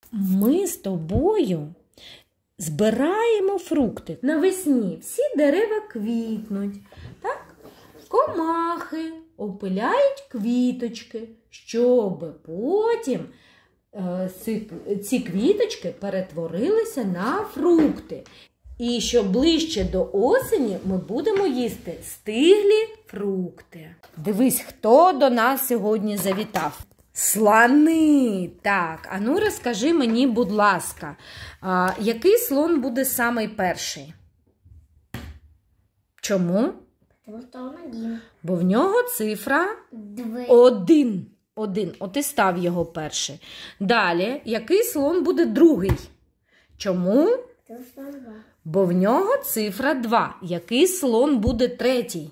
ми з тобою збираємо фрукти. Навесні всі дерева квітнуть, так? Комахи опиляють квіточки, щоб потім ці квіточки перетворилися на фрукти. І що ближче до осені ми будемо їсти стиглі фрукти. Дивись, хто до нас сьогодні завітав. Слони. Так, а ну розкажи мені, будь ласка, який слон буде самий перший? Чому? Тому що він один. Бо в нього цифра 1. От і став його перший. Далі, який слон буде другий? Чому? Тому що він 2. Бо в нього цифра 2. Який слон буде третій?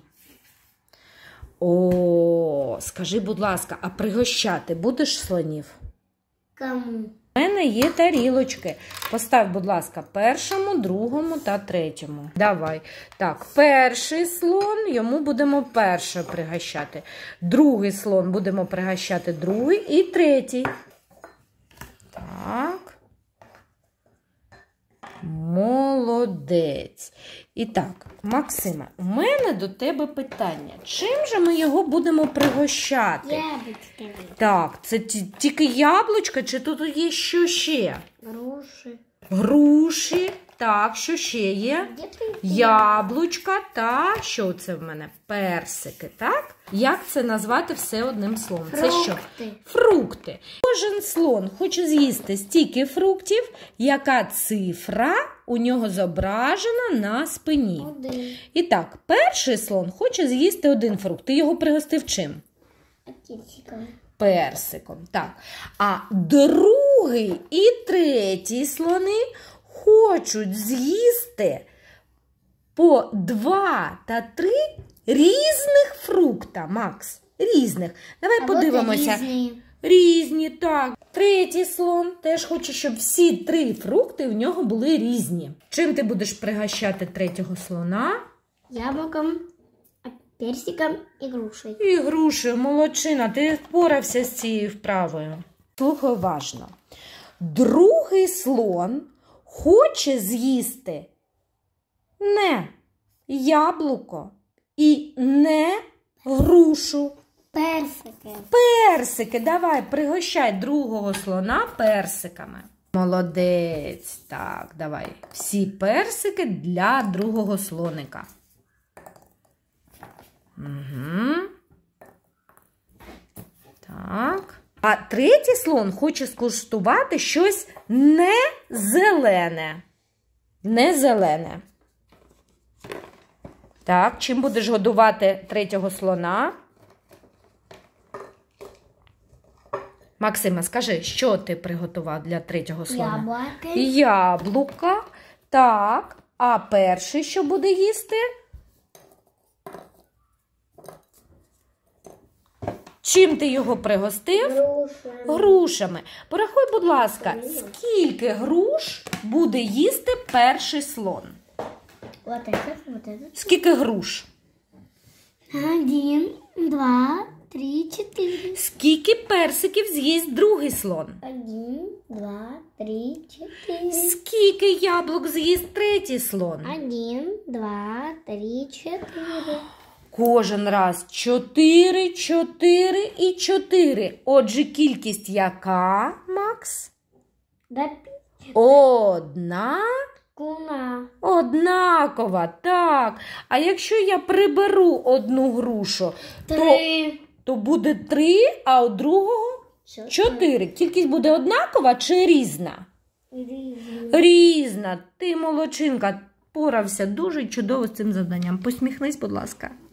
О, скажи, будь ласка, а пригощати будеш слонів? Кому? У мене є тарілочки. Постав, будь ласка, першому, другому та третьому. Давай. Так, перший слон, йому будемо перше пригощати. Другий слон будемо пригощати другий і третій. Так. Молодець. І так, Максиме, у мене до тебе питання. Чим же ми його будемо пригощати? Яблучками. Так, це тільки яблучка, чи тут є що ще? Груші. Груші, так, що ще є? Где-то Яблучка та, що це в мене? Персики, так? Як це назвати все одним словом? Це що? Фрукти. Кожен слон хоче з'їсти стільки фруктів, яка цифра у нього зображена на спині. 1. І так, перший слон хоче з'їсти один фрукт. Ти його пригостив чим? Апельсиком. Персиком, так. А другий і третій слони хочуть з'їсти по 2 та 3 різних фрукта, Макс. Різних. Давай подивимося. Різні, так. Третій слон теж хоче, щоб всі 3 фрукти в нього були різні. Чим ти будеш пригощати третього слона? Яблоком, персиком і грушею. І грушею, молодчина, ти впорався з цією вправою. Слухай уважно. Другий слон хоче з'їсти не яблуко і не грушу. Персики. Персики, давай, пригощай другого слона персиками. Молодець, так, давай. Всі персики для другого слоника. Угу. Так. А третій слон хоче скуштувати щось не зелене. Не зелене. Так, чим будеш годувати третього слона? Максима, скажи, що ти приготував для третього слона? Яблука. Так. А перший що буде їсти? Чим ти його пригостив? Грушами. Порахуй, будь ласка, скільки груш буде їсти перший слон? Вот этот. Скільки груш? 1, 2, 3, 4. Скільки персиків з'їсть другий слон? 1, 2, 3, 4. Скільки яблук з'їсть третій слон? 1, 2, 3, 4. Кожен раз 4, 4 і 4. Отже, кількість яка, Макс? Однакова, так. А якщо я приберу одну грушу, то буде 3, а у другого 4. Кількість буде однакова чи різна? Різна. Ти, молодчинка, порався дуже чудово з цим завданням. Посміхнись, будь ласка.